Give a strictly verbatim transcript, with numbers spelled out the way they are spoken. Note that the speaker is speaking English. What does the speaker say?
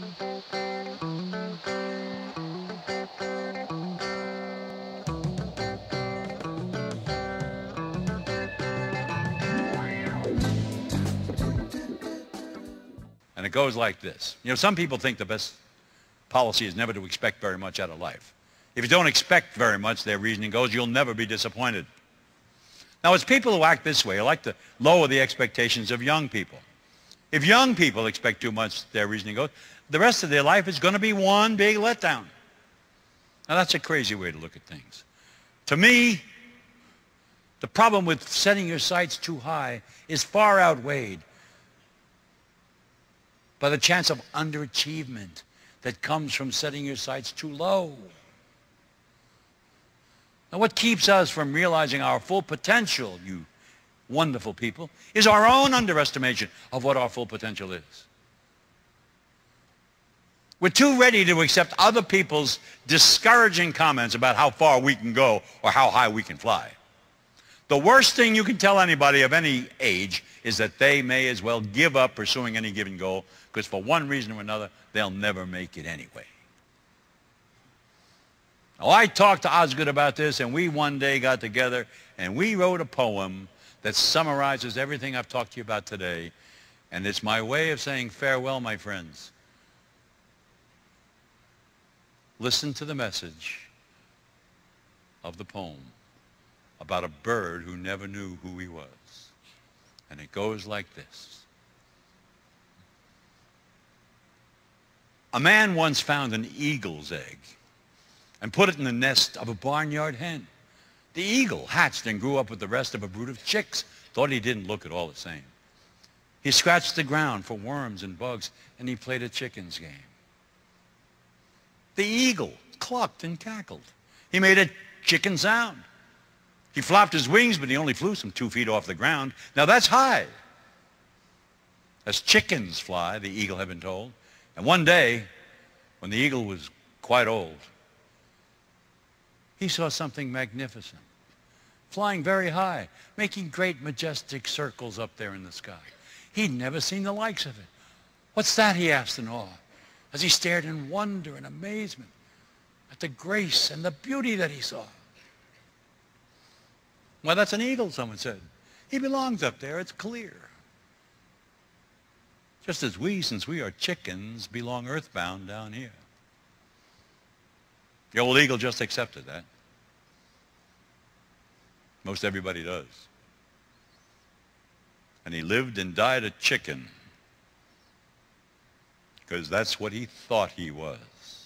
And it goes like this. You know, some people think the best policy is never to expect very much out of life. If you don't expect very much, their reasoning goes, you'll never be disappointed. Now, it's people who act this way who like to lower the expectations of young people. If young people expect too much, their reasoning goes, the rest of their life is going to be one big letdown. Now, that's a crazy way to look at things. To me, the problem with setting your sights too high is far outweighed by the chance of underachievement that comes from setting your sights too low. Now, what keeps us from realizing our full potential, you wonderful people, is our own underestimation of what our full potential is. We're too ready to accept other people's discouraging comments about how far we can go or how high we can fly. The worst thing you can tell anybody of any age is that they may as well give up pursuing any given goal, because for one reason or another, they'll never make it anyway. Now, I talked to Osgood about this, and we one day got together, and we wrote a poem that summarizes everything I've talked to you about today, and it's my way of saying farewell, my friends. Listen to the message of the poem about a bird who never knew who he was. And it goes like this. A man once found an eagle's egg and put it in the nest of a barnyard hen. The eagle hatched and grew up with the rest of a brood of chicks, thought he didn't look at all the same. He scratched the ground for worms and bugs, and he played a chicken's game. The eagle clucked and cackled. He made a chicken sound. He flopped his wings, but he only flew some two feet off the ground. Now that's high. As chickens fly, the eagle had been told. And one day, when the eagle was quite old, he saw something magnificent, flying very high, making great majestic circles up there in the sky. He'd never seen the likes of it. What's that, he asked in awe, as he stared in wonder and amazement at the grace and the beauty that he saw. Well, that's an eagle, someone said. He belongs up there, it's clear. Just as we, since we are chickens, belong earthbound down here. The old eagle just accepted that. Most everybody does. And he lived and died a chicken, because that's what he thought he was.